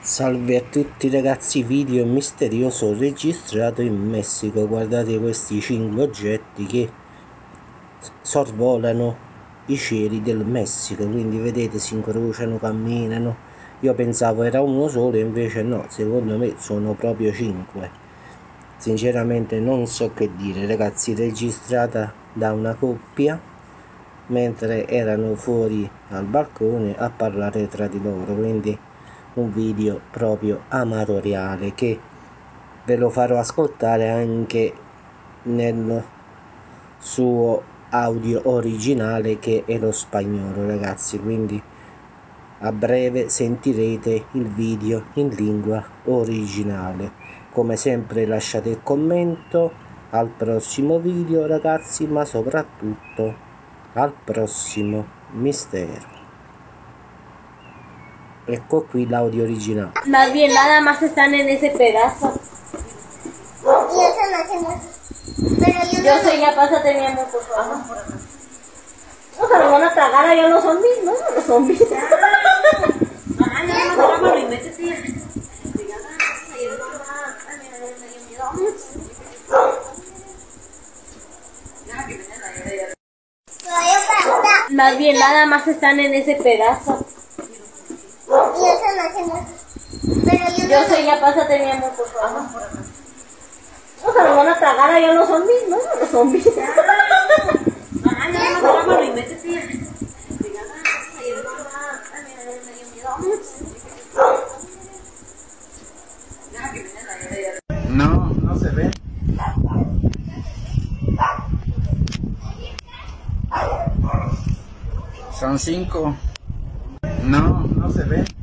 Salve a tutti ragazzi, video misterioso registrato in Messico. Guardate questi 5 oggetti che sorvolano i cieli del Messico, quindi vedete si incrociano, camminano. Io pensavo era uno solo, invece no, secondo me sono proprio 5. Sinceramente non so che dire ragazzi, registrata da una coppia mentre erano fuori al balcone a parlare tra di loro, quindi un video proprio amatoriale che ve lo farò ascoltare anche nel suo audio originale, che è lo spagnolo ragazzi, quindi a breve sentirete il video in lingua originale. Come sempre lasciate il commento. Al prossimo video ragazzi, ma soprattutto al prossimo mistero. Ecco qui l'audio originale. Más bien nada más están en ese pedazo. Y eso no hacemos. Pero Yo sé, ya pásate mi amor, por favor. No se lo van a tragar allá los zombies, ¿no? Los zombies. Mamá, ya no agarrámoslo y métete. todavía falta. Más bien nada más están en ese pedazo. Y eso no hacemos. Pero Yo sé, ya pásate mi amor, por favor. No se lo van a tragar allá los zombies, ¿no? Los zombies. Mamá, ya no agarrámoslo y métete. No, no se ve. Son 5. No, no se ve.